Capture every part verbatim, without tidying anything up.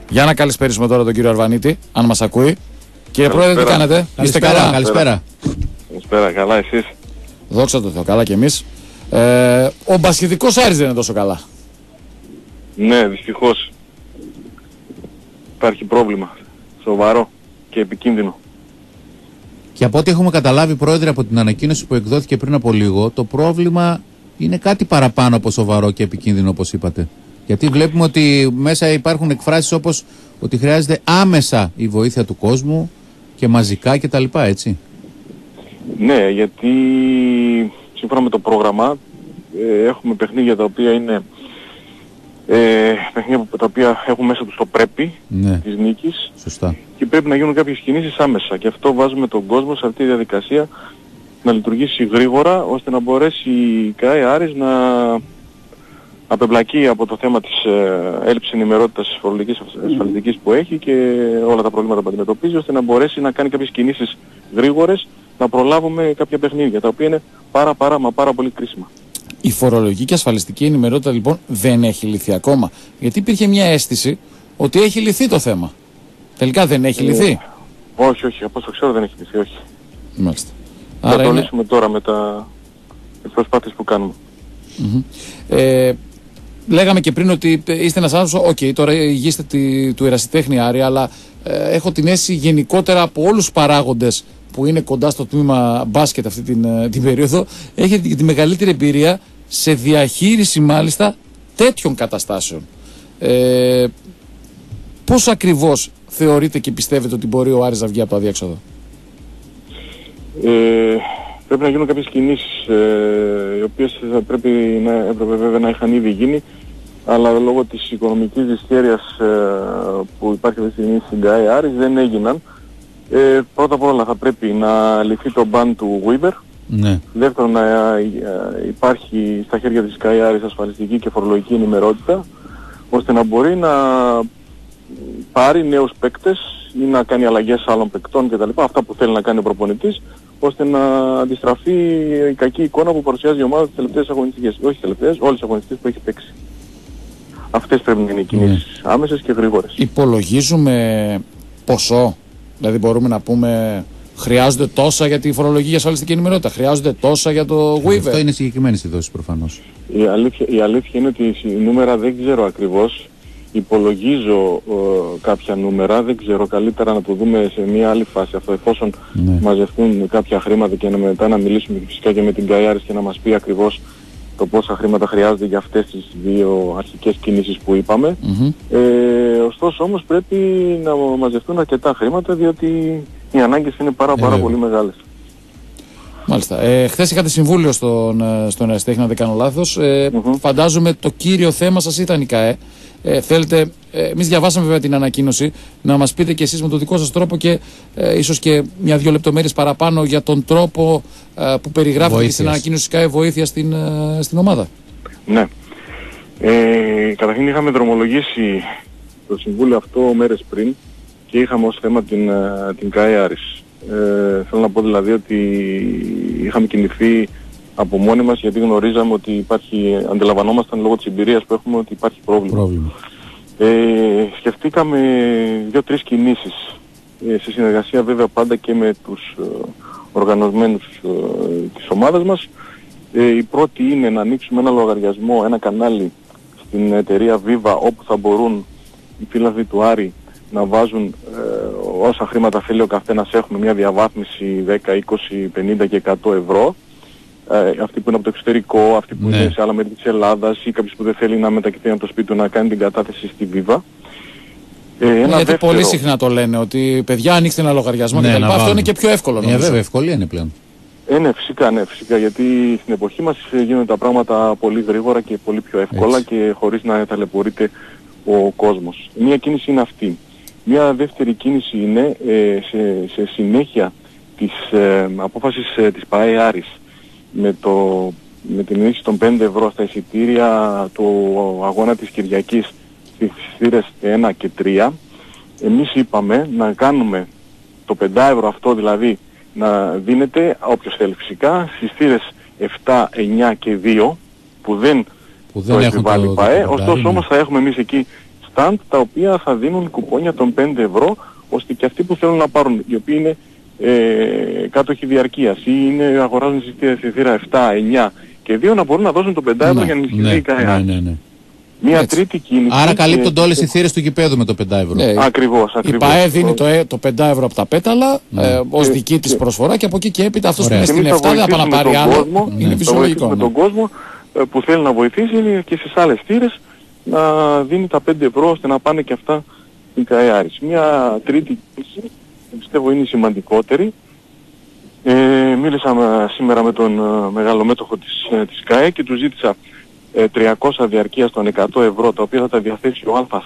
Για να καλησπέρισουμε τώρα τον κύριο Αρβανίτη, αν μας ακούει. Κύριε Πρόεδρε, τι κάνετε? Είστε καλά? Καλησπέρα. Καλησπέρα, καλά εσείς? Δόξα τω Θεώ, καλά κι εμείς. Ε, ο μπασχετικός Άρης δεν είναι τόσο καλά. Ναι, δυστυχώς. Υπάρχει πρόβλημα. Σοβαρό και επικίνδυνο. Και από ό,τι έχουμε καταλάβει, Πρόεδρε, από την ανακοίνωση που εκδόθηκε πριν από λίγο, το πρόβλημα είναι κάτι παραπάνω από σοβαρό και επικίνδυνο, όπως είπατε. Γιατί βλέπουμε ότι μέσα υπάρχουν εκφράσεις όπως ότι χρειάζεται άμεσα η βοήθεια του κόσμου και μαζικά κτλ. Έτσι. Ναι, γιατί σύμφωνα με το πρόγραμμα ε, έχουμε παιχνίδια τα οποία είναι ε, παιχνίδια τα οποία έχουν μέσα τους το πρέπει, ναι, της νίκης. Σωστά. Και πρέπει να γίνουν κάποιες κινήσεις άμεσα. Και αυτό βάζουμε τον κόσμο σε αυτή τη διαδικασία να λειτουργήσει γρήγορα ώστε να μπορέσει η ΚΑΕ Άρης να απεμπλακεί από το θέμα της ε, έλλειψης ενημερότητας φορολογικής ασφαλιστικής που έχει και όλα τα προβλήματα που αντιμετωπίζει, ώστε να μπορέσει να κάνει κάποιες κινήσεις γρήγορες, να προλάβουμε κάποια παιχνίδια τα οποία είναι πάρα πάρα μα πάρα πολύ κρίσιμα. Η φορολογική και ασφαλιστική ενημερότητα λοιπόν δεν έχει λυθεί ακόμα. Γιατί υπήρχε μια αίσθηση ότι έχει λυθεί το θέμα. Τελικά δεν έχει λυθεί. Ε, όχι, όχι, από όσο ξέρω δεν έχει λυθεί, όχι. Μάλιστα. Θα Άρα το είναι... λύσουμε τώρα με τα τις προσπάθειες που κάνουμε. Mm-hmm. Ε, λέγαμε και πριν ότι είστε ένας άνθρωπος, οκ, okay, τώρα ηγείστε τη, του ερασιτέχνη Άρη, αλλά ε, έχω την αίσθηση γενικότερα από όλους τους παράγοντες που είναι κοντά στο τμήμα μπάσκετ αυτή την, την περίοδο, έχετε τη μεγαλύτερη εμπειρία σε διαχείριση μάλιστα τέτοιων καταστάσεων. Ε, πώς ακριβώς θεωρείτε και πιστεύετε ότι μπορεί ο Άρης να βγει από το αδιέξοδο? Ε, πρέπει να γίνουν κάποιες κινήσεις ε, οι οποίες θα πρέπει να, έπρεπε βέβαια να είχαν ήδη γίνει, αλλά λόγω της οικονομικής δυσχέρειας ε, που υπάρχει αυτή τη στιγμή στην ΚΑΕ Άρης δεν έγιναν. Ε, πρώτα απ' όλα θα πρέπει να λυθεί το μπαν του Weber. Ναι. Δεύτερον, να ε, ε, υπάρχει στα χέρια της ΚΑΕ Άρης ασφαλιστική και φορολογική ενημερότητα, ώστε να μπορεί να πάρει νέους παίκτες ή να κάνει αλλαγές άλλων παικτών κτλ. Αυτά που θέλει να κάνει ο προπονητής, ώστε να αντιστραφεί η κακή εικόνα που παρουσιάζει η ομάδα τις τελευταίες αγωνιστικές. Όχι τις τελευταίες, όλες τις αγωνιστικές που έχει παίξει. Αυτές πρέπει να είναι οι κινήσεις mm. άμεσες και γρήγορες. Υπολογίζουμε ποσό, δηλαδή μπορούμε να πούμε χρειάζονται τόσα για τη φορολογική ασφαλιστική ενημερότητα, χρειάζονται τόσα για το Weaver. Αυτό είναι συγκεκριμένες οι δόσεις προφανώς. Η αλήθεια, η αλήθεια είναι ότι η νούμερα δεν ξέρω ακριβώς. Υπολογίζω ε, κάποια νούμερα, δεν ξέρω, καλύτερα να το δούμε σε μια άλλη φάση αυτό, εφόσον ναι. μαζευτούν κάποια χρήματα και να μετά να μιλήσουμε φυσικά και με την ΚΑΕ Άρης και να μας πει ακριβώς το πόσα χρήματα χρειάζονται για αυτές τις δύο αρχικές κινήσεις που είπαμε. Mm-hmm. Ε, ωστόσο όμως πρέπει να μαζευτούν αρκετά χρήματα, διότι οι ανάγκες είναι πάρα πάρα ε, πολύ μεγάλες. Μάλιστα. Ε, χθες είχατε συμβούλιο στον, στον ερασιτέχνη, αν δεν κάνω λάθος. Ε, mm-hmm. Φαντάζομαι το κύριο θέμα σας ήταν η ΚΑΕ. Ε, θέλετε, ε, εμείς διαβάσαμε βέβαια την ανακοίνωση, να μας πείτε και εσείς με τον δικό σας τρόπο και ε, ίσως και μια-δυο λεπτομέρειες παραπάνω για τον τρόπο ε, που περιγράφεται στην ανακοίνωση της ΚΑΕ βοήθεια στην, ε, στην ομάδα. Ναι. Ε, καταρχήν είχαμε δρομολογήσει το συμβούλιο αυτό μέρες πριν και είχαμε ως θέμα την, την ΚΑΕ Άρης. Ε, θέλω να πω δηλαδή ότι είχαμε κινηθεί από μόνοι μας, γιατί γνωρίζαμε ότι υπάρχει, αντιλαμβανόμασταν λόγω της εμπειρίας που έχουμε ότι υπάρχει πρόβλημα. πρόβλημα. Ε, σκεφτήκαμε δύο-τρεις κινήσεις, ε, σε συνεργασία βέβαια πάντα και με τους ε, οργανωμένους ε, της ομάδας μας. Ε, η πρώτη είναι να ανοίξουμε ένα λογαριασμό, ένα κανάλι στην εταιρεία Viva, όπου θα μπορούν οι φίλαθλοι του Άρη να βάζουν ε, όσα χρήματα θέλει ο καθένας. Έχουμε μια διαβάθμιση δέκα, είκοσι, πενήντα και εκατό ευρώ. Ε, αυτοί που είναι από το εξωτερικό, αυτοί που ναι. είναι σε άλλα μέρη της Ελλάδας ή κάποιος που δεν θέλει να μετακινηθεί από το σπίτι του να κάνει την κατάθεση στη Viva. Ε, ένα γιατί δεύτερο... πολύ συχνά το λένε ότι παιδιά ανοίξτε ένα λογαριασμό ναι, κτλ. Αυτό είναι και πιο εύκολο νομίζω. Ε, βέβαια, ευκολία είναι πλέον. Ε, ναι, φυσικά, ναι, φυσικά, γιατί στην εποχή μας γίνονται τα πράγματα πολύ γρήγορα και πολύ πιο εύκολα έτσι. Και χωρίς να ταλαιπωρείται ο κόσμος. Μία κίνηση είναι αυτή. Μία δεύτερη κίνηση είναι ε, σε, σε συνέχεια της ε, απόφασης ε, της ΠΑΕ Άρης με, το, με την ενίσχυση των πέντε ευρώ στα εισιτήρια του αγώνα της Κυριακής στις θύρες ένα και τρία, εμείς είπαμε να κάνουμε το πέντε ευρώ αυτό, δηλαδή να δίνεται όποιος θέλει φυσικά στις θύρες επτά, εννιά και δύο που δεν, που δεν το επιβάλλει η ΠΑΕ, ωστόσο όμως θα έχουμε εμείς εκεί stand τα οποία θα δίνουν κουπόνια των πέντε ευρώ, ώστε και αυτοί που θέλουν να πάρουν, οι οποίοι είναι ε, κάτοχοι διαρκείας ή είναι, αγοράζουν εισιτήρια στη θύρα επτά, εννιά και δύο, να μπορούν να δώσουν το πέντε ευρώ Ναι, για να ενισχυθεί ναι, η ΚΑΕ. ναι, ναι, ναι. Μία Έτσι. τρίτη κίνηση. Άρα καλύπτουν και... όλες οι θύρες του γηπέδου με το πέντε ευρώ. Ναι, Ακριβώς, η ακριβώς. ΠΑΕ δίνει το, το πέντε ευρώ από τα πέταλα Ναι. ε, ως Και- δική της και- προσφορά και από εκεί και έπειτα αυτός που Ωραία. είναι Και στην εμείς θα εφτά δεν θα πάει να βοηθήσουμε πάρει τον άλλο. κόσμο, Είναι θα φυσιολογικό. βοηθήσουμε Ναι. τον κόσμο ε, που θέλει να βοηθήσει και στις άλλες θύρες να δίνει τα πέντε ευρώ ώστε να πάνε και αυτά στην ΚΑΕ Άρης. Μια τρίτη κίνηση, πιστεύω είναι η σημαντικότερη. Ε, μίλησα με- σήμερα με τον ε, μεγάλο μέτοχο της, ε, της ΚΑΕ και του ζήτησα ε, τριακόσια διαρκείας των εκατό ευρώ, τα οποία θα τα διαθέσει ο ΑΣ.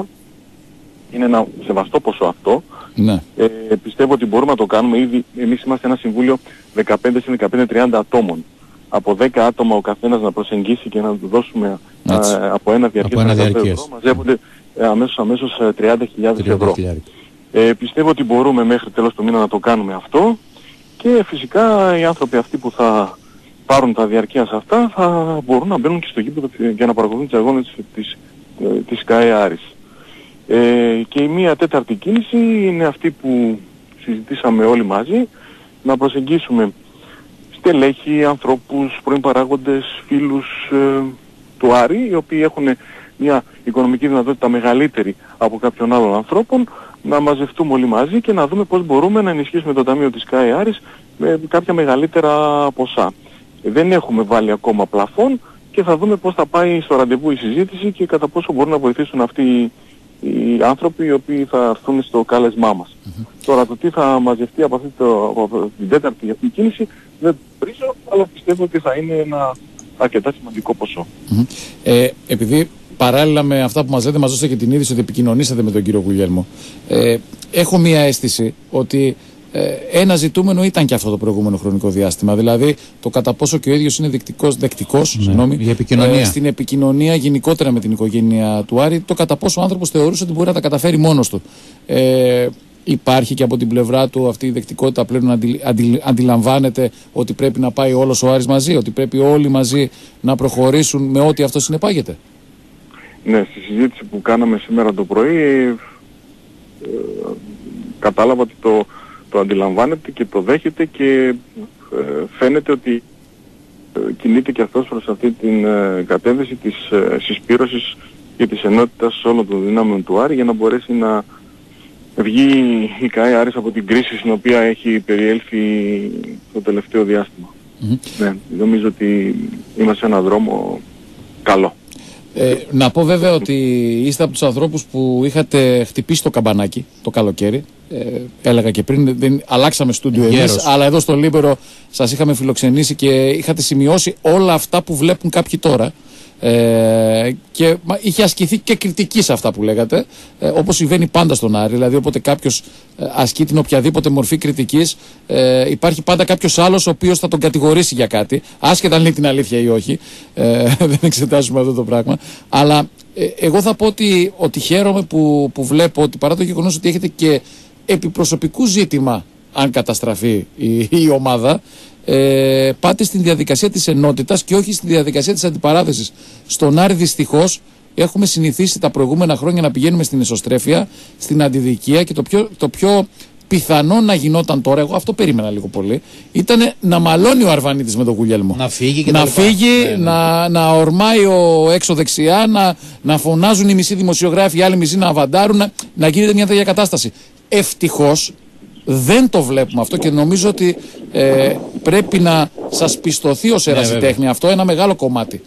Είναι ένα σεβαστό ποσό αυτό. Ναι. Ε, πιστεύω ότι μπορούμε να το κάνουμε ήδη. Εμείς είμαστε ένα συμβούλιο δεκαπέντε με δεκαπέντε τριάντα ατόμων. Από δέκα άτομα ο καθένας να προσεγγίσει και να του δώσουμε Έτσι. ε, από ένα διαρκές ένα εκατό διαρκές. ευρώ, μαζεύονται ε, αμέσως, αμέσως ε, τριάντα χιλιάδες ευρώ. τριάντα. Ε, πιστεύω ότι μπορούμε μέχρι τέλος του μήνα να το κάνουμε αυτό και φυσικά οι άνθρωποι αυτοί που θα πάρουν τα διαρκείας αυτά θα μπορούν να μπαίνουν και στο γήπεδο για να παρακολουθούν τις αγώνες της, της, ε, της ΚΑΕ Άρης. Ε, και η μία τέταρτη κίνηση είναι αυτή που συζητήσαμε όλοι μαζί, να προσεγγίσουμε στελέχη, ανθρώπους, πρώην παράγοντες, φίλους ε, του Άρη, οι οποίοι έχουν μια οικονομική δυνατότητα μεγαλύτερη από κάποιον άλλον ανθρώπων, να μαζευτούμε όλοι μαζί και να δούμε πώς μπορούμε να ενισχύσουμε το Ταμείο της ΚΑΕ Άρης με κάποια μεγαλύτερα ποσά. Δεν έχουμε βάλει ακόμα πλαφόν και θα δούμε πώς θα πάει στο ραντεβού η συζήτηση και κατά πόσο μπορούν να βοηθήσουν αυτοί οι άνθρωποι οι οποίοι θα έρθουν στο κάλεσμά μας. Mm-hmm. Τώρα το τι θα μαζευτεί από, αυτή το, από την τέταρτη αυτή κίνηση δεν βρίζω, αλλά πιστεύω ότι θα είναι ένα αρκετά σημαντικό ποσό. Mm-hmm. Ε, επειδή παράλληλα με αυτά που μας λέτε, μας δώσετε και την είδηση ότι επικοινωνήσατε με τον κύριο Γουλιέλμο. Ε, έχω μία αίσθηση ότι ε, ένα ζητούμενο ήταν και αυτό το προηγούμενο χρονικό διάστημα. Δηλαδή το κατά πόσο και ο ίδιος είναι δεκτικός, δεκτικός Ναι, συγγνώμη, η επικοινωνία. ε, στην επικοινωνία γενικότερα με την οικογένεια του Άρη, το κατά πόσο ο άνθρωπος θεωρούσε ότι μπορεί να τα καταφέρει μόνος του. Ε, υπάρχει και από την πλευρά του αυτή η δεκτικότητα πλέον να αντι, αντι, αντιλαμβάνεται ότι πρέπει να πάει όλος ο Άρης μαζί, ότι πρέπει όλοι μαζί να προχωρήσουν με ό,τι αυτό συνεπάγεται. Ναι, στη συζήτηση που κάναμε σήμερα το πρωί ε, κατάλαβα ότι το, το αντιλαμβάνεται και το δέχεται και ε, φαίνεται ότι ε, κινείται και αυτός προς αυτή την ε, κατεύθυνση της ε, συσπήρωσης και της ενότητας όλων των δυνάμεων του Άρη για να μπορέσει να βγει η ΚΑΕ Άρης από την κρίση στην οποία έχει περιέλθει το τελευταίο διάστημα. Mm-hmm. Ναι, νομίζω ότι είμαστε σε έναν δρόμο καλό. Ε, να πω βέβαια ότι είστε από τους ανθρώπους που είχατε χτυπήσει το καμπανάκι το καλοκαίρι. Ε, έλεγα και πριν, δεν, αλλάξαμε στούντιο εμείς, αλλά εδώ στο Λίμπερο σας είχαμε φιλοξενήσει και είχατε σημειώσει όλα αυτά που βλέπουν κάποιοι τώρα. Ε, και μα, είχε ασκηθεί και κριτική σε αυτά που λέγατε, ε, όπως συμβαίνει πάντα στον Άρη. Δηλαδή, όποτε κάποιος ε, ασκεί την οποιαδήποτε μορφή κριτικής, ε, υπάρχει πάντα κάποιος άλλος ο οποίος θα τον κατηγορήσει για κάτι, άσχετα αν λέει την αλήθεια ή όχι. Ε, δεν εξετάζουμε αυτό το πράγμα. Αλλά ε, εγώ θα πω ότι, ότι χαίρομαι που, που βλέπω ότι παρά το γεγονός ότι έχετε και επιπροσωπικού ζήτημα, αν καταστραφεί η, η ομάδα, ε, πάτε στην διαδικασία της ενότητας και όχι στη διαδικασία της αντιπαράθεσης. Στον Άρη δυστυχώς έχουμε συνηθίσει τα προηγούμενα χρόνια να πηγαίνουμε στην εσωστρέφεια, στην αντιδικία και το πιο, το πιο πιθανό να γινόταν τώρα, εγώ αυτό περίμενα λίγο πολύ, ήταν να μαλώνει ο Αρβανίτης με τον Γουλιέλμο. Να φύγει και να, τα φύγει, ναι, ναι. να, να ορμάει ο έξω δεξιά, να, να φωνάζουν οι μισοί δημοσιογράφοι, οι άλλοι μισοί να αβαντάρουν, να, να γίνεται μια τέτοια κατάσταση. Ευτυχώς δεν το βλέπουμε αυτό και νομίζω ότι ε, πρέπει να σας πιστωθεί ως ερασιτέχνη ναι, αυτό ένα μεγάλο κομμάτι.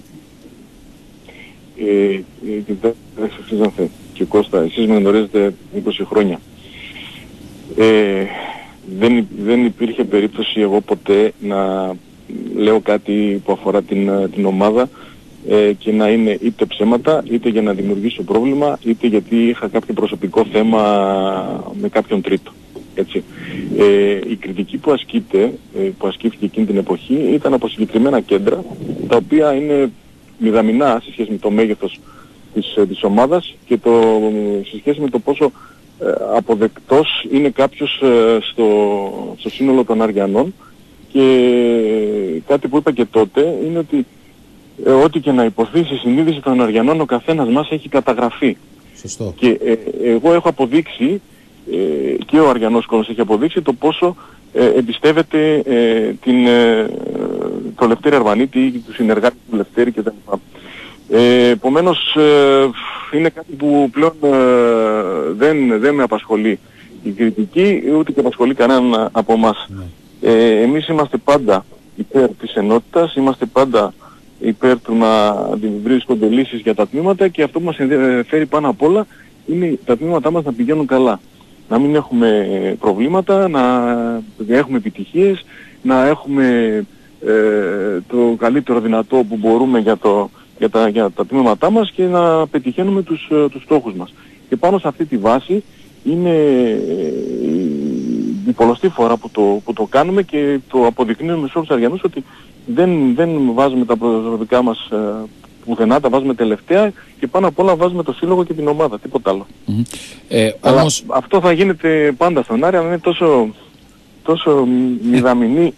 Ε, ε, Κοιτάξτε, και Κώστα, εσείς με γνωρίζετε είκοσι χρόνια. Ε, δεν, δεν υπήρχε περίπτωση εγώ ποτέ να λέω κάτι που αφορά την, την ομάδα ε, και να είναι είτε ψέματα, είτε για να δημιουργήσω πρόβλημα, είτε γιατί είχα κάποιο προσωπικό θέμα με κάποιον τρίτο. Έτσι. Ε, η κριτική που ασκείται, ε, που ασκήθηκε εκείνη την εποχή ήταν από συγκεκριμένα κέντρα, τα οποία είναι μηδαμινά σε σχέση με το μέγεθος της, της ομάδας και το, σε σχέση με το πόσο ε, αποδεκτός είναι κάποιος ε, στο, στο σύνολο των Αριανών. Και κάτι που είπα και τότε είναι ότι ε, ό,τι και να υποθεί στη συνείδηση των Αριανών ο καθένας μας έχει καταγραφεί. Σωστό. Και ε, εγώ έχω αποδείξει ε, και ο Αριανός κόσμος έχει αποδείξει το πόσο ε, εμπιστεύεται ε, την, ε, το Λευτέρη Αρβανίτη ή του συνεργάτη του Λευτέρη κτλ. Ε, επομένως ε, είναι κάτι που πλέον ε, δεν, δεν με απασχολεί η κριτική, ούτε και απασχολεί κανέναν από εμάς. Ναι. Ε, εμείς είμαστε πάντα υπέρ της ενότητας, είμαστε πάντα υπέρ του να βρίσκονται λύσεις για τα τμήματα και αυτό που μας ενδιαφέρει πάνω απ' όλα είναι τα τμήματά μας να πηγαίνουν καλά. Να μην έχουμε προβλήματα, να έχουμε επιτυχίες, να έχουμε ε, το καλύτερο δυνατό που μπορούμε για, το, για, τα, για τα τμήματά μας και να πετυχαίνουμε τους, τους στόχους μας. Και πάνω σε αυτή τη βάση είναι η πολλωστή φορά που το, που το κάνουμε και το αποδεικνύουμε σε όλους τους Αριανούς ότι δεν, δεν βάζουμε τα προσωπικά μας ε, πουθενά, τα βάζουμε τελευταία και πάνω απ' όλα βάζουμε το σύλλογο και την ομάδα, τίποτα άλλο. Mm-hmm. Ε, Αλλά όμως... αυτό θα γίνεται πάντα στον Άρη, αλλά είναι τόσο, τόσο μηδαμινοί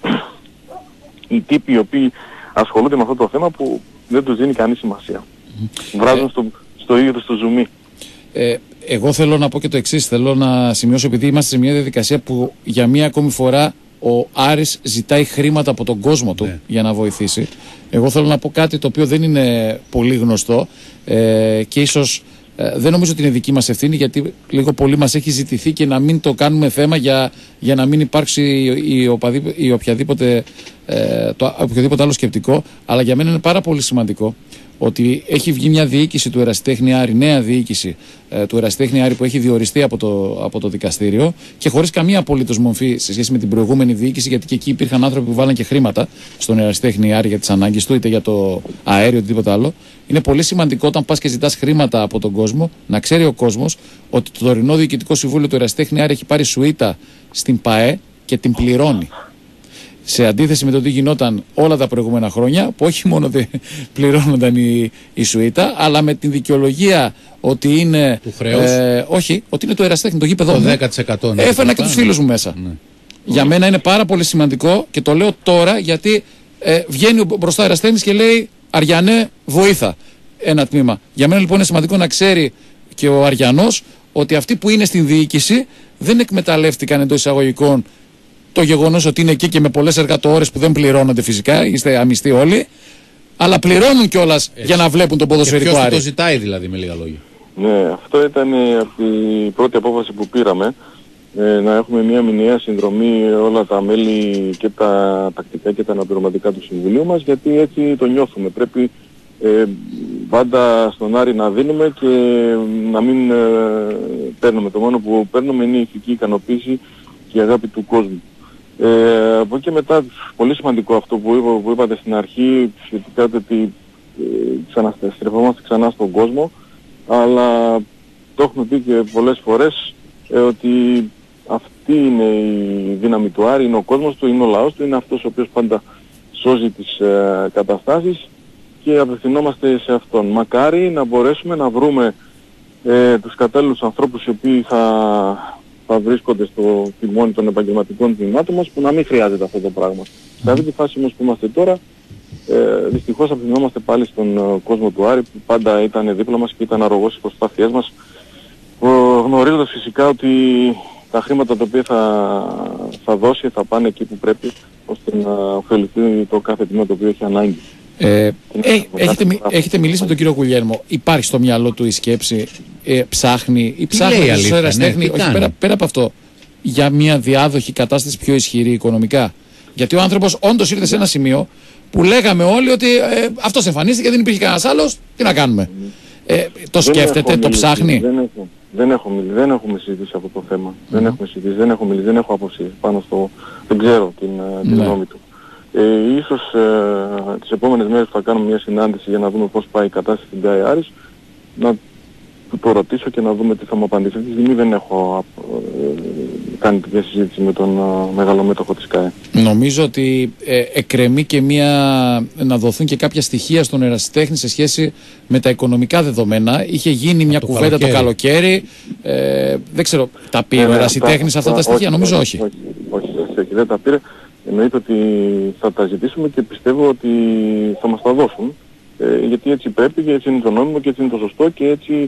οι τύποι οι οποίοι ασχολούνται με αυτό το θέμα που δεν τους δίνει κανείς σημασία. Mm-hmm. Βράζουν ε... στο, στο ίδιο του στο ζουμί. Ε, εγώ θέλω να πω και το εξής, θέλω να σημειώσω, επειδή είμαστε σε μια διαδικασία που για μία ακόμη φορά ο Άρης ζητάει χρήματα από τον κόσμο του, ναι, για να βοηθήσει. Εγώ θέλω να πω κάτι το οποίο δεν είναι πολύ γνωστό ε, και ίσως ε, δεν νομίζω ότι είναι δική μας ευθύνη, γιατί λίγο πολύ μας έχει ζητηθεί και να μην το κάνουμε θέμα για, για να μην υπάρξει η, η, οπαδή, η οποιαδήποτε, ε, το, οποιοδήποτε άλλο σκεπτικό, αλλά για μένα είναι πάρα πολύ σημαντικό ότι έχει βγει μια διοίκηση του Ερασιτέχνη Άρη, νέα διοίκηση ε, του Ερασιτέχνη Άρη που έχει διοριστεί από το, από το δικαστήριο και χωρίς καμία απολύτως μορφή σε σχέση με την προηγούμενη διοίκηση, γιατί και εκεί υπήρχαν άνθρωποι που βάλαν και χρήματα στον Ερασιτέχνη Άρη για τις ανάγκες του, είτε για το αέριο, οτιδήποτε άλλο. Είναι πολύ σημαντικό όταν πας και ζητάς χρήματα από τον κόσμο, να ξέρει ο κόσμος ότι το τωρινό διοικητικό συμβούλιο του Ερασιτέχνη Άρη έχει πάρει σουίτα στην ΠΑΕ και την πληρώνει. Σε αντίθεση με το τι γινόταν όλα τα προηγούμενα χρόνια, που όχι μόνο δεν πληρώνονταν η, η σουίτα, αλλά με την δικαιολογία ότι είναι. Του χρέους. Ε, όχι, ότι είναι το Ερασιτέχνη, το γήπεδο. Το δέκα τοις εκατό. Ναι, έφερνα και τους φίλους μου μέσα. Ναι. Για μένα είναι πάρα πολύ σημαντικό και το λέω τώρα γιατί ε, βγαίνει μπροστά ο Ερασιτέχνης και λέει Αριανέ, βοήθα. Ένα τμήμα. Για μένα λοιπόν είναι σημαντικό να ξέρει και ο Αριανός ότι αυτοί που είναι στην διοίκηση δεν εκμεταλλεύτηκαν εντός εισαγωγικών το γεγονός ότι είναι εκεί και με πολλές εργατοώρες που δεν πληρώνονται φυσικά, είστε αμυστοί όλοι, αλλά πληρώνουν κιόλας για να βλέπουν τον ποδοσφαιρικό Άρη. Και ποιος το ζητάει δηλαδή, με λίγα λόγια. Ναι, αυτό ήταν η πρώτη απόφαση που πήραμε, ε, να έχουμε μια μηνιαία συνδρομή όλα τα μέλη και τα τακτικά και τα αναπληρωματικά του Συμβουλίου μας, γιατί έτσι το νιώθουμε. Πρέπει ε, πάντα στον Άρη να δίνουμε και να μην ε, παίρνουμε. Το μόνο που παίρνουμε είναι η ηθική ικανοποίηση και η αγάπη του κόσμου. Ε, από εκεί και μετά, πολύ σημαντικό αυτό που, είπα, που είπατε στην αρχή, σχετικά ότι ε, στρεφόμαστε ξανά στον κόσμο, αλλά το έχουμε πει και πολλές φορές ε, ότι αυτή είναι η δύναμη του Άρη, είναι ο κόσμος του, είναι ο λαός του, είναι αυτός ο οποίος πάντα σώζει τις ε, καταστάσεις και απευθυνόμαστε σε αυτόν. Μακάρι να μπορέσουμε να βρούμε ε, τους κατάλληλους ανθρώπους οι οποίοι θα... θα βρίσκονται στο τιμόνι των επαγγελματικών τμήματων μας, που να μην χρειάζεται αυτό το πράγμα. Mm. Σε αυτή τη φάση όμως που είμαστε τώρα, ε, δυστυχώς απευθυνόμαστε πάλι στον ε, κόσμο του Άρη, που πάντα ήταν δίπλα μας και ήταν αρρωγός στις προσπάθειές μας, ε, γνωρίζοντας φυσικά ότι τα χρήματα τα οποία θα, θα δώσει θα πάνε εκεί που πρέπει, ώστε να ωφεληθεί το κάθε τμήμα το οποίο έχει ανάγκη. Ε, ε, έχετε, έχετε μιλήσει με τον κύριο Γουλιέρμο, υπάρχει στο μυαλό του η σκέψη, ε, ψάχνει ή ψάχνει στο Ερασιτέχνη, ναι, όχι, πέρα, πέρα από αυτό, για μια διάδοχη κατάσταση πιο ισχυρή οικονομικά? Γιατί ο άνθρωπος όντως ήρθε σε ένα σημείο που λέγαμε όλοι ότι ε, αυτός εμφανίστηκε, δεν υπήρχε κανένας άλλος, τι να κάνουμε. Ε, το σκέφτεται, το ψάχνει? Δεν έχω, δεν έχω μιλήσει, δεν έχουμε συζητήσει αυτό το θέμα. Mm. Δεν έχουμε συζητήσει, δεν έχω μιλήσει, δεν έχω άποψη πάνω στο, δεν ξέρω την, την ναι. γνώμη του. Ε, ίσως ε, τις επόμενες μέρες θα κάνουμε μια συνάντηση για να δούμε πώς πάει η κατάσταση στην ΚΑΕ Άρης, να του το ρωτήσω και να δούμε τι θα μου απαντήσει. Αυτή τη στιγμή δεν έχω ε, κάνει τέτοια συζήτηση με τον ε, μεγαλομέτωχο της ΚΑΕ. Νομίζω ότι ε, εκκρεμεί και μια, να δοθούν και κάποια στοιχεία στον Ερασιτέχνη σε σχέση με τα οικονομικά δεδομένα. Είχε γίνει μια το κουβέντα καλοκαίρι. το καλοκαίρι. Ε, δεν ξέρω, τα πήρε ε, ο Ερασιτέχνης αυτά τα, τα στοιχεία? Όχι, νομίζω όχι. Όχι, όχι, όχι, όχι, δεν τα πήρε. Εννοείται ότι θα τα ζητήσουμε και πιστεύω ότι θα μας τα δώσουν, ε, γιατί έτσι πρέπει και έτσι είναι το νόμιμο και έτσι είναι το σωστό και έτσι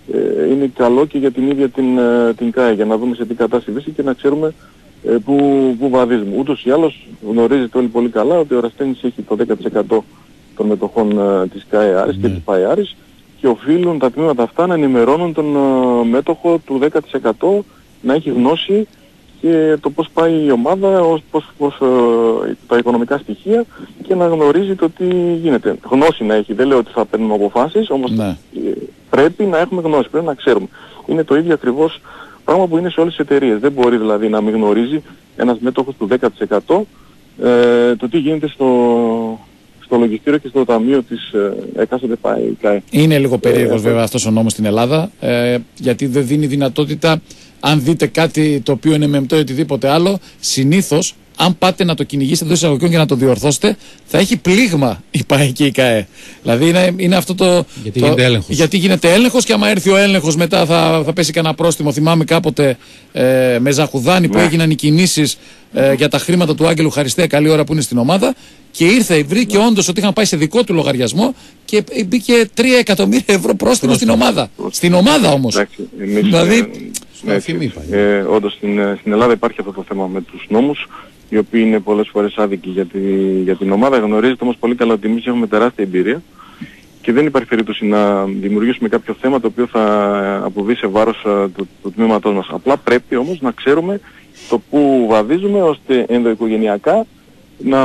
ε, είναι καλό και για την ίδια την, ε, την ΚΑΕ, για να δούμε σε τι κατάσταση βρίσκεται και να ξέρουμε ε, που, που βαδίζουμε. Ούτως ή άλλως γνωρίζετε όλοι πολύ καλά ότι ο Ερασιτέχνης έχει το δέκα τοις εκατό των μετοχών ε, της ΚΑΕ Άρης mm. και της ΠΑΕ Άρης και οφείλουν τα τμήματα αυτά να ενημερώνουν τον ε, μέτοχο του δέκα τοις εκατό να έχει γνώση και το πώς πάει η ομάδα, ως, πώς, πώς, ε, τα οικονομικά στοιχεία και να γνωρίζει το τι γίνεται. Γνώση να έχει, δεν λέω ότι θα παίρνουμε αποφάσεις, όμως ναι. ε, πρέπει να έχουμε γνώση, πρέπει να ξέρουμε. Είναι το ίδιο ακριβώς πράγμα που είναι σε όλες τις εταιρείες. Δεν μπορεί δηλαδή να μην γνωρίζει ένας μέτοχος του δέκα τοις εκατό ε, το τι γίνεται στο, στο λογιστήριο και στο ταμείο της ε, εκάστοτε ΚΑΕ. Είναι λίγο περίεργος ε, βέβαια αυτός ο νόμος στην Ελλάδα, ε, γιατί δεν δίνει δυνατότητα. Αν δείτε κάτι το οποίο είναι μεμτό ή οτιδήποτε άλλο, συνήθως, αν πάτε να το κυνηγήσετε εντός εισαγωγικών και να το διορθώσετε, θα έχει πλήγμα η ΠΑΕ και η ΚΑΕ. Δηλαδή είναι, είναι αυτό το. Γιατί το, γίνεται έλεγχος. Γιατί γίνεται έλεγχος και άμα έρθει ο έλεγχος μετά θα, θα πέσει κανένα πρόστιμο. Θυμάμαι κάποτε ε, με Ζαχουδάνη που έγιναν οι κινήσεις ε, για τα χρήματα του Άγγελου Χαριστέα, καλή ώρα που είναι στην ομάδα. Και ήρθε, βρήκε όντως ότι είχαν πάει σε δικό του λογαριασμό και μπήκε τρία εκατομμύρια ευρώ πρόστιμο στην ομάδα. Στην ομάδα όμως. Εντάξει, εμείς, δηλαδή. Ναι, ε, όντως στην, στην Ελλάδα υπάρχει αυτό το θέμα με τους νόμους, οι οποίοι είναι πολλές φορές άδικοι για, τη, για την ομάδα. Γνωρίζετε όμως πολύ καλά ότι εμείς έχουμε τεράστια εμπειρία και δεν υπάρχει περίπτωση να δημιουργήσουμε κάποιο θέμα το οποίο θα αποβεί σε βάρος του, του τμήματός μας. Απλά πρέπει όμως να ξέρουμε το που βαδίζουμε ώστε ενδοοικογενειακά να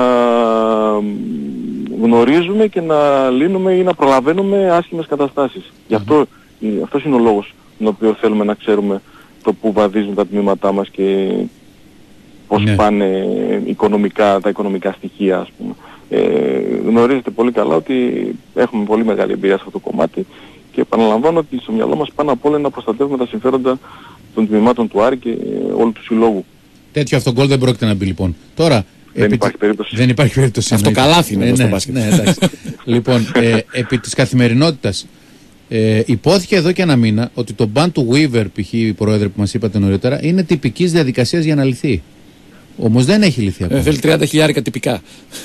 γνωρίζουμε και να λύνουμε ή να προλαβαίνουμε άσχημες καταστάσεις. Mm-hmm. Γι' αυτό αυτός είναι ο λόγος τον οποίο θέλουμε να ξέρουμε το που βαδίζουν τα τμήματά μας και πώς ναι. πάνε οικονομικά, τα οικονομικά στοιχεία, ας πούμε. Ε, γνωρίζετε πολύ καλά ότι έχουμε πολύ μεγάλη εμπειρία σε αυτό το κομμάτι και επαναλαμβάνω ότι στο μυαλό μας πάνω απ' όλα είναι να προστατεύουμε τα συμφέροντα των τμήματων του Άρη και όλου του συλλόγου. Τέτοιο αυτό γκολ δεν πρόκειται να μπει λοιπόν. Τώρα, δεν επί... υπάρχει περίπτωση. Δεν υπάρχει περίπτωση. Αυτό καλάθι είναι ε, στο μπάσκετ. Ναι, ναι, λοιπόν, ε, επί της καθημερινότητας, ε, υπόθηκε εδώ και ένα μήνα ότι το ban του Weaver, π.χ. η πρόεδρε που μας είπατε νωρίτερα, είναι τυπικής διαδικασίας για να λυθεί. Όμως δεν έχει λυθεί ακόμα. Ε, θέλει τριάντα χιλιάρικα τυπικά.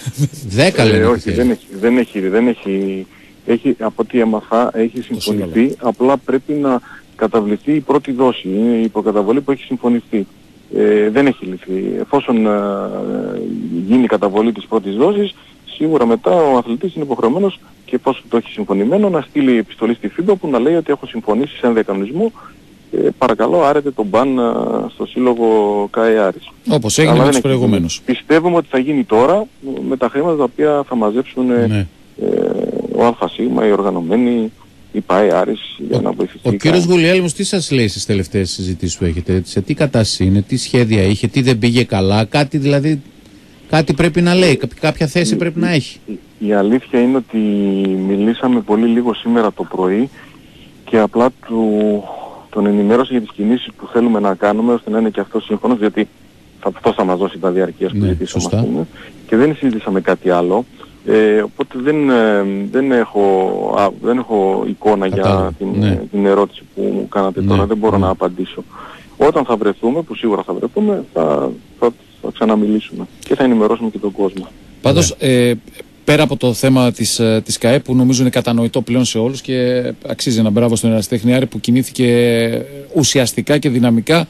δέκα λένε. Ε, όχι, δεν έχει, δεν έχει, δεν έχει, έχει, από ό,τι έμαθα, έχει συμφωνηθεί, απλά πρέπει να καταβληθεί η πρώτη δόση, είναι η υποκαταβολή που έχει συμφωνηθεί. Ε, δεν έχει λυθεί. Εφόσον ε, γίνει η καταβολή της πρώτης δόσης, σίγουρα μετά ο αθλητής είναι υποχρεωμένος και εφόσον το έχει συμφωνημένο να στείλει επιστολή στη φίμπα που να λέει ότι έχω συμφωνήσει σε ένα διακανονισμό. Ε, παρακαλώ άρετε τον μπαν uh, στο σύλλογο ΚΑΕ Άρης. Όπως έγινε με τους προηγούμενους. Πιστεύουμε ότι θα γίνει τώρα με τα χρήματα τα οποία θα μαζέψουν ναι. ε, ο ΑΣ, οι οργανωμένοι, η ΠΑΕ Άρης για ο, να βοηθηθεί. Ο κύριος Γουλιέλμος τι σας λέει στις τελευταίες συζητήσεις που έχετε, σε τι κατάσταση είναι, τι σχέδια είχε, τι δεν πήγε καλά, κάτι δηλαδή, κάτι πρέπει να λέει, κάποια θέση η, πρέπει η, να έχει. Η, η αλήθεια είναι ότι μιλήσαμε πολύ λίγο σήμερα το πρωί και απλά του... τον ενημέρωσε για τις κινήσεις που θέλουμε να κάνουμε ώστε να είναι και αυτός σύμφωνος, γιατί αυτός θα μας δώσει τα διαρκείας που ζητήσαμε ναι, και δεν συζητήσαμε κάτι άλλο, ε, οπότε δεν, ε, δεν, έχω, α, δεν έχω εικόνα Κατάλαβα. για την, ναι. την ερώτηση που μου κάνατε ναι. τώρα, δεν μπορώ ναι. να απαντήσω. Όταν θα βρεθούμε, που σίγουρα θα βρεθούμε, θα, θα, θα ξαναμιλήσουμε και θα ενημερώσουμε και τον κόσμο. Πάντως, ναι. ε, πέρα από το θέμα της, της ΚΑΕ που νομίζω είναι κατανοητό πλέον σε όλους και αξίζει ένα μπράβο στον Ερασιτέχνη Άρη που κινήθηκε ουσιαστικά και δυναμικά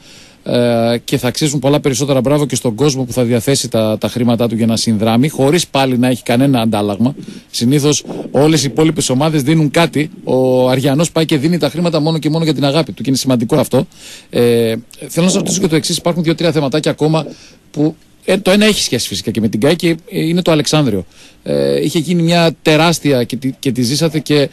ε, και θα αξίζουν πολλά περισσότερα μπράβο και στον κόσμο που θα διαθέσει τα, τα χρήματά του για να συνδράμει χωρίς πάλι να έχει κανένα αντάλλαγμα. Συνήθως όλες οι υπόλοιπες ομάδες δίνουν κάτι. Ο Αριανός πάει και δίνει τα χρήματα μόνο και μόνο για την αγάπη του και είναι σημαντικό αυτό. Ε, θέλω να σας ρωτήσω και το εξής. Υπάρχουν δύο-τρία θεματάκια ακόμα που Ε, το ένα έχει σχέση φυσικά και με την ΚΑΕ και είναι το Αλεξάνδριο. Ε, είχε γίνει μια τεράστια και τη, και τη ζήσατε και,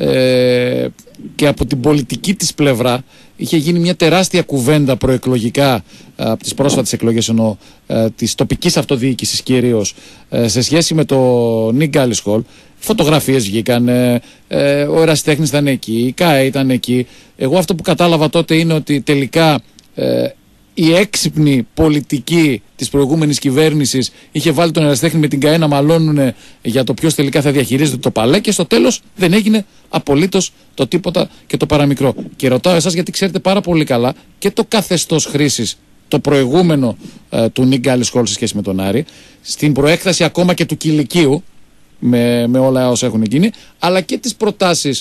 ε, και από την πολιτική της πλευρά είχε γίνει μια τεράστια κουβέντα προεκλογικά ε, από τις πρόσφατες εκλογές εννοώ ε, της τοπικής αυτοδιοίκησης κυρίως ε, σε σχέση με το Νίκ Γκάλις Χολ. Φωτογραφίες βγήκαν, ε, ε, ο Ερασιτέχνης ήταν εκεί, η ΚΑΕ ήταν εκεί. Εγώ αυτό που κατάλαβα τότε είναι ότι τελικά ε, η έξυπνη πολιτική της προηγούμενης κυβέρνησης είχε βάλει τον Ερασιτέχνη με την ΚΑΕ να μαλώνουν για το ποιος τελικά θα διαχειρίζεται το παλέ και στο τέλος δεν έγινε απολύτως το τίποτα και το παραμικρό. Και ρωτάω εσάς γιατί ξέρετε πάρα πολύ καλά και το καθεστώς χρήσης το προηγούμενο ε, του Νίκ Γκάλις Χολ σε σχέση με τον Άρη, στην προέκταση ακόμα και του Κηλικίου με, με όλα όσα έχουν γίνει, αλλά και τις προτάσεις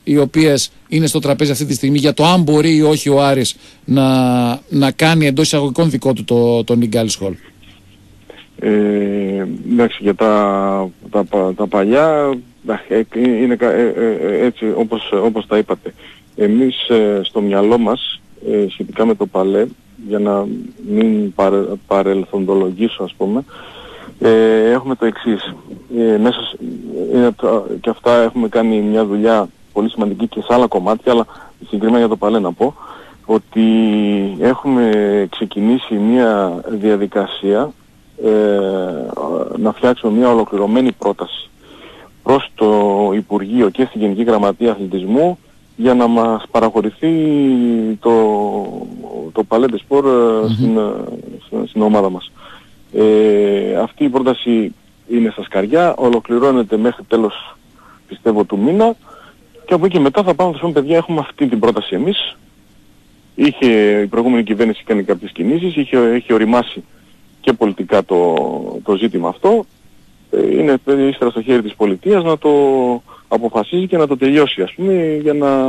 οι οποίες είναι στο τραπέζι αυτή τη στιγμή για το αν μπορεί ή όχι ο Άρης να, να κάνει εντός εισαγωγικών δικό του το, το Νιγκάλης Χολ. Ε, εντάξει, για τα, τα, τα παλιά είναι ε, ε, έτσι όπως, όπως τα είπατε. Εμείς ε, στο μυαλό μας ε, σχετικά με το Παλέ, για να μην παρε, παρελθοντολογήσω ας πούμε, ε, έχουμε το εξής. Ε, μέσα ε, και αυτά έχουμε κάνει μια δουλειά πολύ σημαντική και σε άλλα κομμάτια, αλλά συγκεκριμένα για το Παλέ να πω ότι έχουμε ξεκινήσει μια διαδικασία ε, να φτιάξουμε μια ολοκληρωμένη πρόταση προς το Υπουργείο και στη Γενική Γραμματεία Αθλητισμού για να μας παραχωρηθεί το, το Palais des Sports mm-hmm. στην, στην, στην ομάδα μας. Ε, αυτή η πρόταση είναι στα σκαριά, ολοκληρώνεται μέχρι τέλος πιστεύω του μήνα και από εκεί μετά θα πάμε να πούμε παιδιά έχουμε αυτή την πρόταση εμείς. Είχε, η προηγούμενη κυβέρνηση κάνει κάποιες κινήσεις, είχε, είχε οριμάσει και πολιτικά το, το ζήτημα αυτό. Είναι ύστερα στο χέρι της πολιτείας να το αποφασίζει και να το τελειώσει ας πούμε για να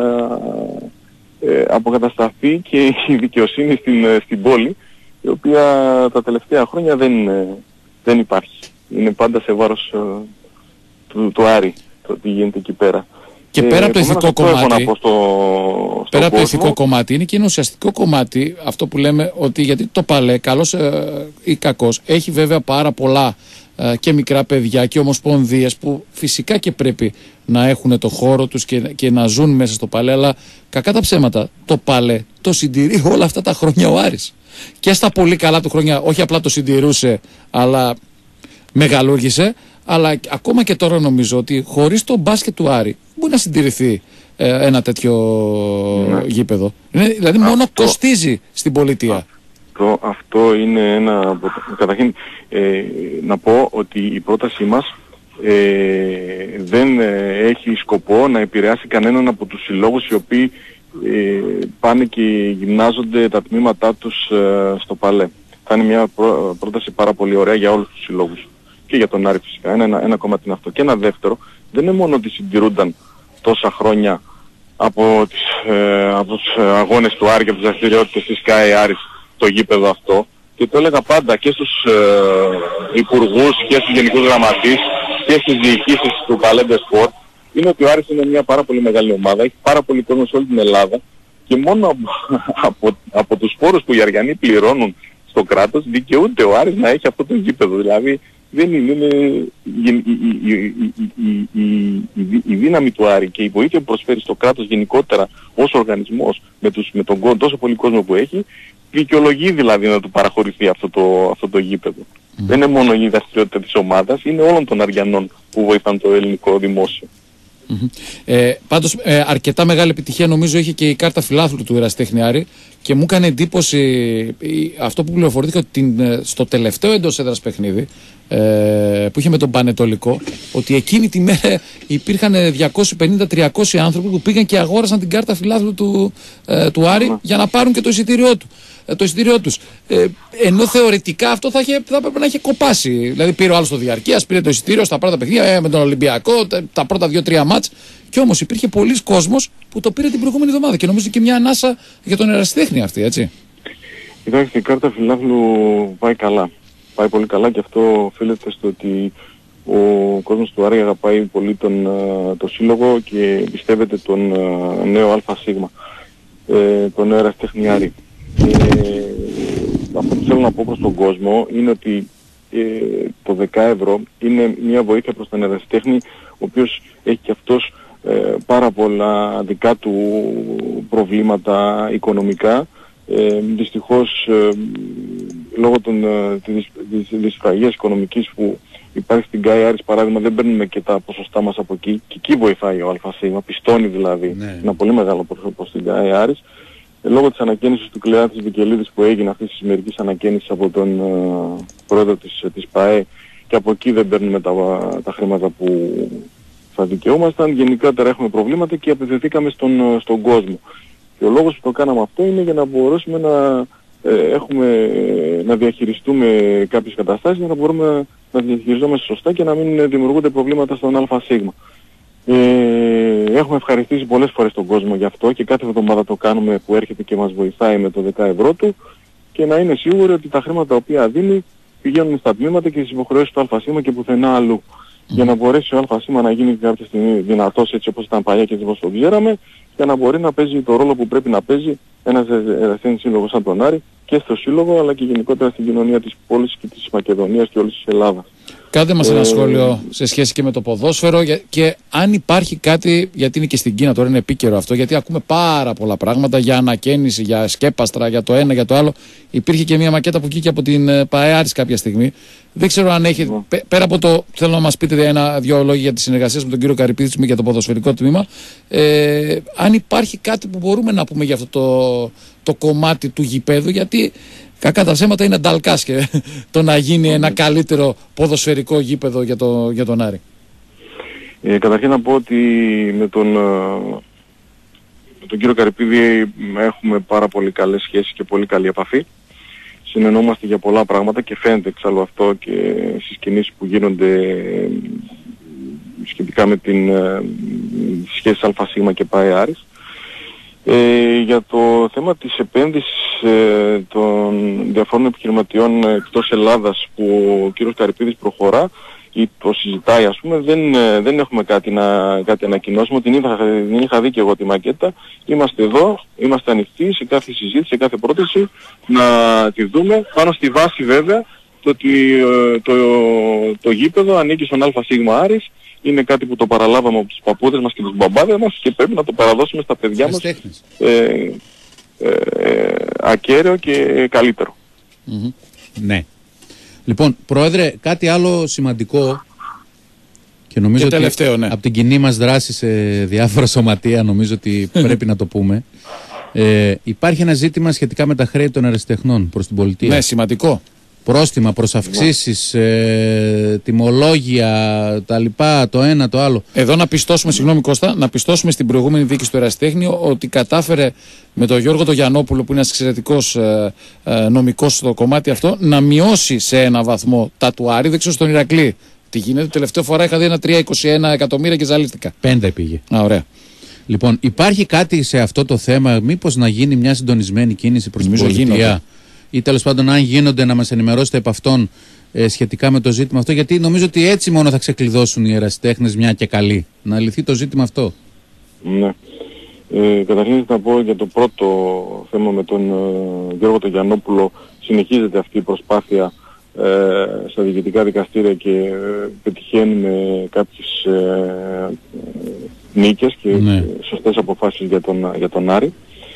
ε, αποκατασταθεί και η δικαιοσύνη στην, στην πόλη η οποία τα τελευταία χρόνια δεν, δεν υπάρχει. Είναι πάντα σε βάρος ε, του, του Άρη το τι γίνεται εκεί πέρα. Και πέρα από το ηθικό κομμάτι, στο, στο πέρα από το ηθικό κομμάτι είναι και ένα ουσιαστικό κομμάτι αυτό που λέμε ότι γιατί το Παλέ καλός ε, ή κακός έχει βέβαια πάρα πολλά ε, και μικρά παιδιά και ομοσπονδίες που φυσικά και πρέπει να έχουν το χώρο τους και, και να ζουν μέσα στο Παλέ, αλλά κακά τα ψέματα το Παλέ το συντηρεί όλα αυτά τα χρόνια ο Άρης και στα πολύ καλά του χρόνια όχι απλά το συντηρούσε αλλά μεγαλούργησε. Αλλά ακόμα και τώρα νομίζω ότι χωρίς το μπάσκετ του Άρη μπορεί να συντηρηθεί ε, ένα τέτοιο ναι. γήπεδο. Είναι, δηλαδή μόνο αυτό, κοστίζει στην πολιτεία. Αυτό, αυτό είναι ένα... Καταρχήν ε, να πω ότι η πρότασή μας ε, δεν ε, έχει σκοπό να επηρεάσει κανέναν από τους συλλόγους οι οποίοι ε, πάνε και γυμνάζονται τα τμήματά τους ε, στο Παλέ. Θα είναι μια πρό, πρόταση πάρα πολύ ωραία για όλους τους συλλόγους. Και για τον Άρη φυσικά. Ένα, ένα, ένα κομμάτι είναι αυτό. Και ένα δεύτερο, δεν είναι μόνο ότι συντηρούνταν τόσα χρόνια από, τις, ε, από τους αγώνες του Άρη και από τις δραστηριότητες της ΚΑΕ Άρης το γήπεδο αυτό. Και το έλεγα πάντα και στους ε, υπουργούς και στους γενικούς γραμματείς και στις διοικήσεις του Palais des Sports. Είναι ότι ο Άρης είναι μια πάρα πολύ μεγάλη ομάδα, έχει πάρα πολύ κόσμο σε όλη την Ελλάδα και μόνο από, από, από τους φόρους που οι Αριανοί πληρώνουν στο κράτος δικαιούται ο Άρης να έχει αυτό το γήπεδο. Δηλαδή δεν είναι, είναι η, η, η, η, η δύναμη του Άρη και η βοήθεια που προσφέρει στο κράτος γενικότερα ως οργανισμός με, τους, με τον τόσο πολύ κόσμο που έχει δικαιολογεί δηλαδή να του παραχωρηθεί αυτό το, αυτό το γήπεδο. Mm. Δεν είναι μόνο η δραστηριότητα της ομάδας, είναι όλων των Αριανών που βοηθάνε το ελληνικό δημόσιο. Mm-hmm. Ε, πάντως ε, αρκετά μεγάλη επιτυχία νομίζω είχε και η κάρτα φιλάθλου του Ερασιτέχνη Άρη και μου έκανε εντύπωση ε, αυτό που πληροφορήθηκα ότι την, ε, στο τελευταίο εντός έδρας παιχνίδι ε, που είχε με τον Πανετολικό ότι εκείνη τη μέρα υπήρχαν διακόσιοι πενήντα με τριακόσιοι άνθρωποι που πήγαν και αγόρασαν την κάρτα φιλάθλου του, ε, του Άρη mm-hmm. για να πάρουν και το εισιτήριό του. Το εισιτήριό τους. Ε, ενώ θεωρητικά αυτό θα, είχε, θα έπρεπε να είχε κοπάσει. Δηλαδή πήρε ο άλλος το διαρκείας, πήρε το εισιτήριο στα πρώτα παιχνίδια ε, με τον Ολυμπιακό, τα, τα πρώτα δύο-τρία μάτς. Και όμως υπήρχε πολλής κόσμος που το πήρε την προηγούμενη εβδομάδα. Και νομίζω και μια ανάσα για τον Ερασιτέχνη αυτή, έτσι. Κοιτάξτε, η κάρτα φιλάθλου πάει καλά. Πάει πολύ καλά και αυτό οφείλεται στο ότι ο κόσμος του Άρη αγαπάει πολύ τον, τον σύλλογο και πιστεύετε τον νέο ΑΣ, ε, τον Ερασιτέχνη Άρη. Ε, αυτό που θέλω να πω προς τον κόσμο είναι ότι ε, το δέκα ευρώ είναι μια βοήθεια προς τον ερασιτέχνη ο οποίος έχει και αυτός ε, πάρα πολλά δικά του προβλήματα οικονομικά. Ε, δυστυχώς ε, λόγω των, ε, της, της δυσφραγίας οικονομικής που υπάρχει στην ΚΑΕ Άρης παράδειγμα δεν παίρνουμε και τα ποσοστά μας από εκεί και εκεί βοηθάει ο ΑΣ, πιστώνει δηλαδή ναι. ένα πολύ μεγάλο ποσοστό στην ΚΑΕ Άρης. Λόγω της ανακαίνησης του Κλεάτης Βικελίδης που έγινε αυτής της μερικής ανακαίνησης από τον uh, πρόεδρο της, της ΠΑΕ και από εκεί δεν παίρνουμε τα, τα χρήματα που θα δικαιούμασταν. Γενικότερα έχουμε προβλήματα και απευθυνθήκαμε στον, στον κόσμο. Και ο λόγος που το κάναμε αυτό είναι για να μπορέσουμε να, ε, έχουμε, να διαχειριστούμε κάποιες καταστάσεις για να μπορούμε να διαχειριζόμαστε σωστά και να μην δημιουργούνται προβλήματα στον ΑΣ. Ε, έχουμε ευχαριστήσει πολλές φορές τον κόσμο γι' αυτό και κάθε εβδομάδα το κάνουμε που έρχεται και μας βοηθάει με το δέκα ευρώ του, και να είναι σίγουροι ότι τα χρήματα τα οποία δίνει πηγαίνουν στα τμήματα και στις υποχρεώσεις του ΑΣ και πουθενά αλλού. Mm. Για να μπορέσει ο ΑΣ να γίνει κάποια στιγμή δυνατός έτσι όπως ήταν παλιά και έτσι όπως το ξέραμε, για να μπορεί να παίζει το ρόλο που πρέπει να παίζει ένας ερασιτέχνης σύλλογος σαν τον Άρη και στο σύλλογο, αλλά και γενικότερα στην κοινωνία της πόλης και της Μακεδονίας και όλης της Ελλάδας. Κάντε μας ε, ένα σχόλιο σε σχέση και με το ποδόσφαιρο και αν υπάρχει κάτι, γιατί είναι και στην Κίνα τώρα, είναι επίκαιρο αυτό, γιατί ακούμε πάρα πολλά πράγματα για ανακαίνιση, για σκέπαστρα, για το ένα, για το άλλο. Υπήρχε και μια μακέτα που βγήκε από την ΠΑΕ Άρης κάποια στιγμή. Δεν ξέρω αν έχει, yeah. πέ, πέρα από το, θέλω να μας πείτε ένα-δυο λόγια για τις συνεργασίες με τον κύριο Καρυπίδη για το ποδοσφαιρικό τμήμα, ε, αν υπάρχει κάτι που μπορούμε να πούμε για αυτό το, το κομμάτι του γηπέδου, γιατί κακά τα ψέματα είναι νταλκάς και το να γίνει ένα καλύτερο ποδοσφαιρικό γήπεδο για, το, για τον Άρη. Ε, καταρχήν να πω ότι με τον, με τον κύριο Καρυπίδη έχουμε πάρα πολύ καλές σχέσεις και πολύ καλή επαφή. Συνεννόμαστε για πολλά πράγματα και φαίνεται εξάλλου αυτό και στις κινήσεις που γίνονται σχετικά με την σχέση ΑΣ και ΠΑΕ Άρης. Ε, για το θέμα της επένδυσης ε, των διαφόρων επιχειρηματιών εκτός Ελλάδας που ο κύριος Καρυπίδης προχωρά ή το συζητάει ας πούμε, δεν, ε, δεν έχουμε κάτι να κάτι ανακοινώσουμε. Την είχα, την είχα δει και εγώ τη μακέτα. Είμαστε εδώ, είμαστε ανοιχτοί σε κάθε συζήτηση, σε κάθε πρόταση να τη δούμε, πάνω στη βάση βέβαια το ότι ε, το, το, το γήπεδο ανήκει στον ΑΣ Άρης. Είναι κάτι που το παραλάβαμε από τους παππούδες μας και τους μπαμπάδες μας και πρέπει να το παραδώσουμε στα παιδιά μας ε, ε, ε, ακέραιο και καλύτερο. Mm-hmm. Ναι. Λοιπόν, Πρόεδρε, κάτι άλλο σημαντικό και νομίζω και τελευταίο, ότι ναι. από την κοινή μας δράση σε διάφορα σωματεία νομίζω ότι πρέπει να το πούμε. Ε, υπάρχει ένα ζήτημα σχετικά με τα χρέη των ερασιτεχνών προς την πολιτεία. Ναι, σημαντικό. Πρόστιμα προς αυξήσεις, ε, τιμολόγια, τα λοιπά, το ένα, το άλλο. Εδώ να πιστώσουμε, συγγνώμη Κώστα, να πιστώσουμε στην προηγούμενη δίκη του ερασιτέχνη ότι κατάφερε με τον Γιώργο τον Γιαννόπουλο, που είναι ένας εξαιρετικός ε, ε, νομικός στο κομμάτι αυτό, να μειώσει σε ένα βαθμό τα του Άρη. Δεν ξέρω στον Ηρακλή τι γίνεται. Τελευταία φορά είχα δει ένα τρία κόμμα είκοσι ένα εκατομμύρια και ζαλίστηκα. Πέντε πήγε. Α, ωραία. Λοιπόν, υπάρχει κάτι σε αυτό το θέμα, μήπως να γίνει μια συντονισμένη κίνηση προς την πολιτεία? Γίνονται. Ή τέλος πάντων, αν γίνονται, να μας ενημερώσετε επ' αυτόν ε, σχετικά με το ζήτημα αυτό, γιατί νομίζω ότι έτσι μόνο θα ξεκλειδώσουν οι ερασιτέχνες μια και καλή. Να λυθεί το ζήτημα αυτό. Ναι. Ε, καταρχήν να πω για το πρώτο θέμα με τον ε, Γιώργο τον Γιαννόπουλο. Συνεχίζεται αυτή η προσπάθεια ε, στα διοικητικά δικαστήρια και ε, πετυχαίνουμε κάποιες ε, νίκες και ναι. σωστές αποφάσεις για τον, για τον Άρη.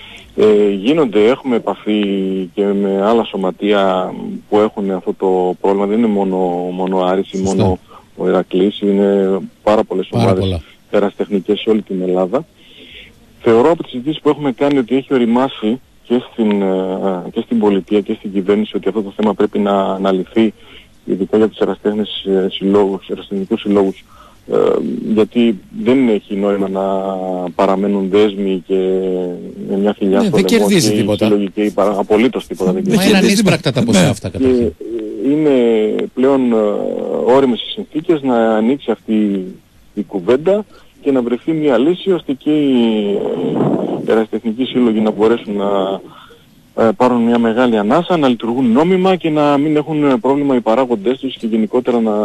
Ε, γίνονται, έχουμε επαφή και με άλλα σωματεία που έχουν αυτό το πρόβλημα. Δεν είναι μόνο, μόνο ο Άρης ή μόνο ο Ηρακλής, είναι πάρα πολλές ομάδες ερασιτεχνικές σε όλη την Ελλάδα. Θεωρώ από τις συζητήσεις που έχουμε κάνει ότι έχει οριμάσει και στην, και στην πολιτεία και στην κυβέρνηση ότι αυτό το θέμα πρέπει να, να λυθεί, ειδικά για τους ερασιτέχνες συλλόγους, ερασιτεχνικούς συλλόγους. Ε, γιατί δεν έχει νόημα να παραμένουν δέσμοι και με μια χιλιά στο λαιμό και κερδίζει τίποτα. Και απολύτως τίποτα. Δεν Μα είναι ανίσπρακτα τα ποσά αυτά καταρχήν. Είναι πλέον uh, όριμες οι συνθήκες να ανοίξει αυτή η κουβέντα και να βρεθεί μια λύση ώστε και οι ερασιτεχνικοί σύλλογοι να μπορέσουν να uh, πάρουν μια μεγάλη ανάσα, να λειτουργούν νόμιμα και να μην έχουν πρόβλημα οι παράγοντές τους και γενικότερα να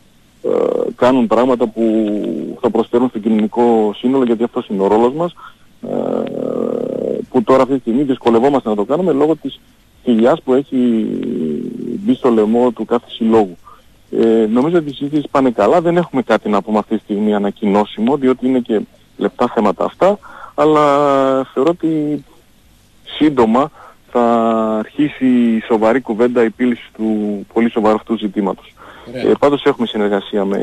Uh, κάνουν πράγματα που θα προσφέρουν στο κοινωνικό σύνολο, γιατί αυτός είναι ο ρόλος μας, uh, που τώρα αυτή τη στιγμή δυσκολευόμαστε να το κάνουμε λόγω της χιλιάς που έχει μπει στο λαιμό του κάθε συλλόγου. Ε, νομίζω ότι οι συζητήσεις πάνε καλά, δεν έχουμε κάτι να πούμε αυτή τη στιγμή ανακοινώσιμο, διότι είναι και λεπτά θέματα αυτά, αλλά θεωρώ ότι σύντομα θα αρχίσει η σοβαρή κουβέντα επίλυσης του πολύ σοβαρού αυτού ζητήματος. Ε, πάντως έχουμε συνεργασία με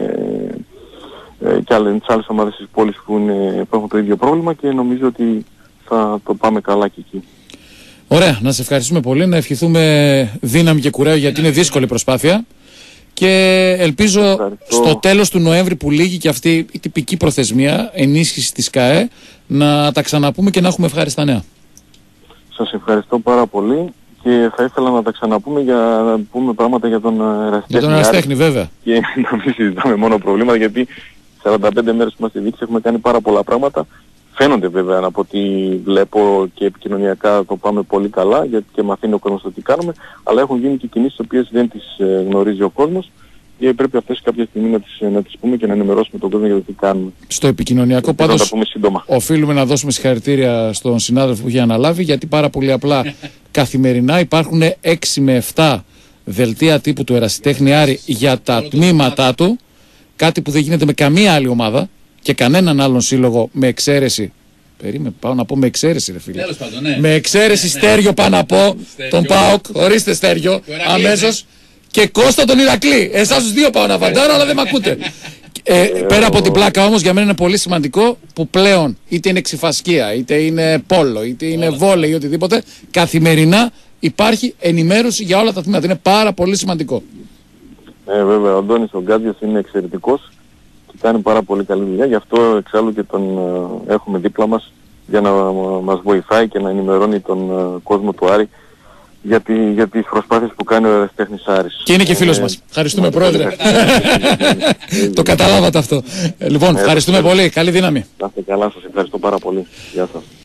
ε, και άλλες, άλλες ομάδες της πόλης που, είναι, που έχουν το ίδιο πρόβλημα και νομίζω ότι θα το πάμε καλά και εκεί. Ωραία, να σε ευχαριστούμε πολύ, να ευχηθούμε δύναμη και κουράγιο γιατί είναι δύσκολη προσπάθεια και ελπίζω Ευχαριστώ. στο τέλος του Νοέμβρη που λήγει και αυτή η τυπική προθεσμία ενίσχυση της ΚΑΕ να τα ξαναπούμε και να έχουμε ευχάριστα νέα. Σας ευχαριστώ πάρα πολύ. Και θα ήθελα να τα ξαναπούμε για να πούμε πράγματα για τον ερασιτέχνη. Για τον ερασιτέχνη βέβαια. Και να μην συζητάμε μόνο προβλήματα, γιατί σαράντα πέντε μέρες που είμαστε δείξει έχουμε κάνει πάρα πολλά πράγματα. Φαίνονται βέβαια από ό,τι βλέπω και επικοινωνιακά το πάμε πολύ καλά, γιατί και μαθαίνει ο κόσμος το τι κάνουμε, αλλά έχουν γίνει και κινήσεις τις οποίες δεν τις ε, γνωρίζει ο κόσμος και πρέπει αυτές κάποια στιγμή να τις, να τις πούμε και να ενημερώσουμε τον κόσμο για το τι κάνουμε. Στο επικοινωνιακό πάντως να τα πούμε σύντομα. Οφείλουμε να δώσουμε συγχαρητήρια στον συνάδελφο που έχει αναλάβει, γιατί πάρα πολύ απλά καθημερινά υπάρχουν έξι με επτά δελτία τύπου του Ερασιτέχνη Άρη για τα τμήματά του, κάτι που δεν γίνεται με καμία άλλη ομάδα και κανέναν άλλον σύλλογο, με εξαίρεση. Περίμενε, πάω να πω με εξαίρεση, ρε φίλε. Τέλος πάντων, ναι. Με εξαίρεση Στέριο πάω να πω, τον ΠΑΟΚ, ορίστε Στέριο, αμέσως. Και Κώστα τον Ηρακλή. Εσάς τους δύο πάω να φαντάρω, αλλά δεν με ακούτε. Ε, πέρα από την πλάκα όμως, για μένα είναι πολύ σημαντικό που πλέον είτε είναι ξυφασκία, είτε είναι πόλο, είτε είναι βόλεϊ ή οτιδήποτε, καθημερινά υπάρχει ενημέρωση για όλα τα τμήματα. Είναι πάρα πολύ σημαντικό. Ε, βέβαια, ο Αντώνης ο Γκάτζιος είναι εξαιρετικός και κάνει πάρα πολύ καλή δουλειά. Γι' αυτό εξάλλου και τον ε, έχουμε δίπλα μας για να ε, μας βοηθάει και να ενημερώνει τον ε, κόσμο του Άρη για, τη, για τις προσπάθειες που κάνει ο Ερασιτέχνης Άρης. Και είναι και φίλος ε, μας. Ευχαριστούμε, Πρόεδρε. Το καταλάβατε αυτό. Λοιπόν, ευχαριστούμε πολύ. Καλή δύναμη. Να είστε καλά, σας ευχαριστώ πάρα πολύ. Γεια σας.